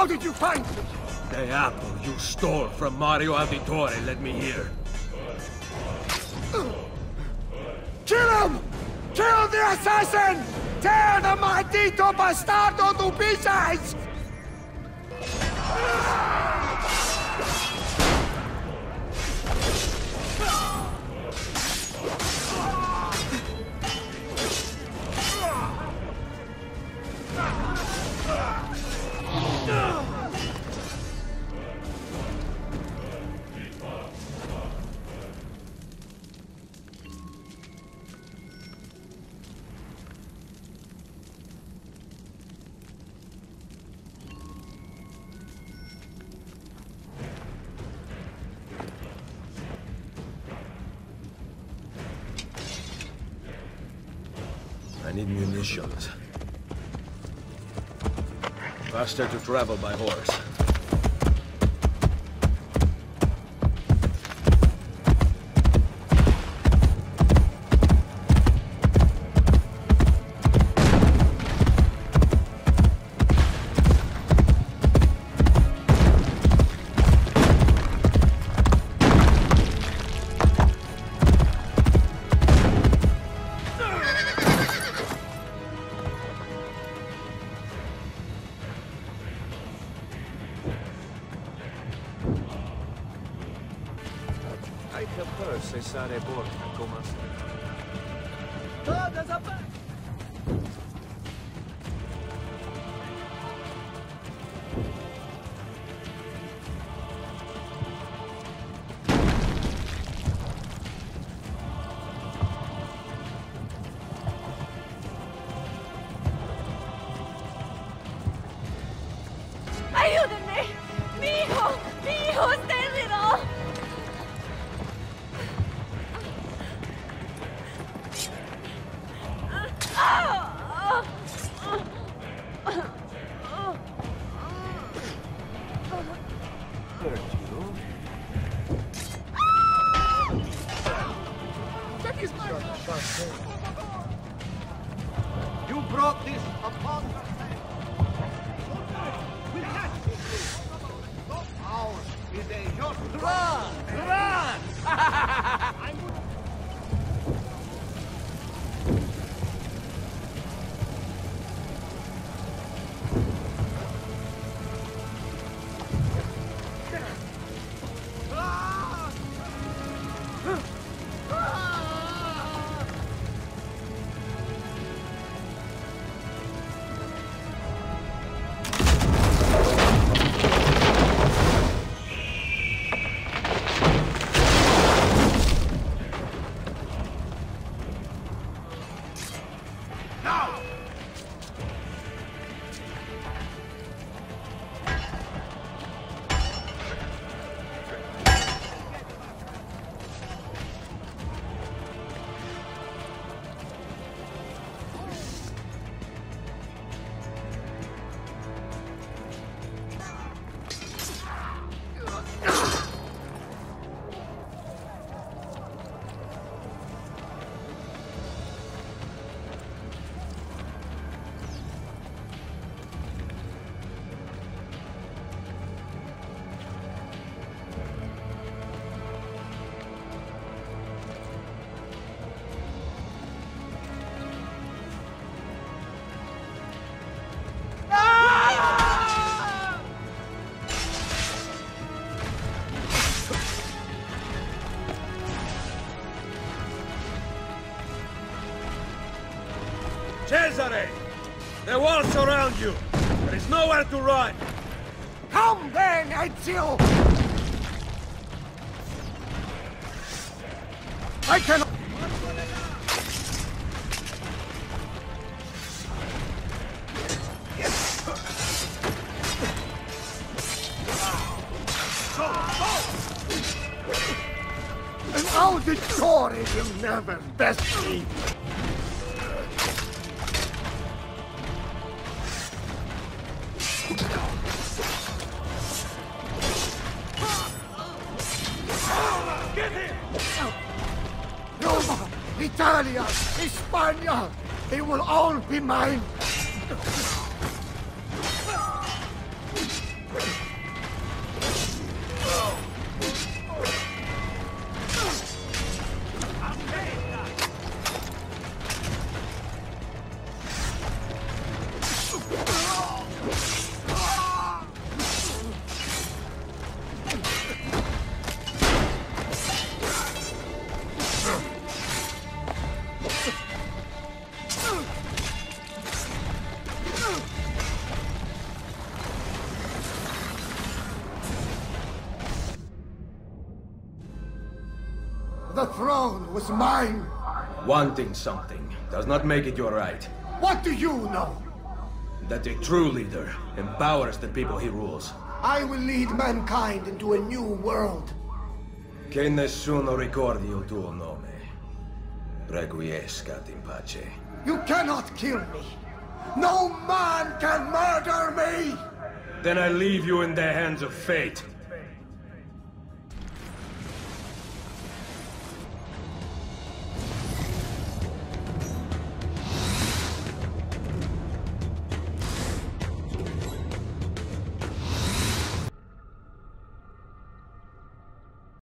How did you find me? The apple you stole from Mario Auditore led me here. Kill him! Kill the assassin! Tear the maldito bastardo to pieces! I need munitions. Faster to travel by horse. Cesare Borgia comandante. ¡Ayúdenme! ¡Mi hijo! ¡Mi hijo está herido! You brought this upon yourself. We'll catch you. Not ours is a your run! Run! Cesare! The walls surround you! There is nowhere to run! Come then, Ezio! I cannot... An auditore will never best me! Get him! Roma, Italia, Hispania, they will all be mine! throne was mine. Wanting something does not make it your right. What do you know? That a true leader empowers the people he rules. I will lead mankind into a new world. Che nessuno ricordi il tuo nome. Requiescat in pace. You cannot kill me. No man can murder me! Then I leave you in the hands of fate.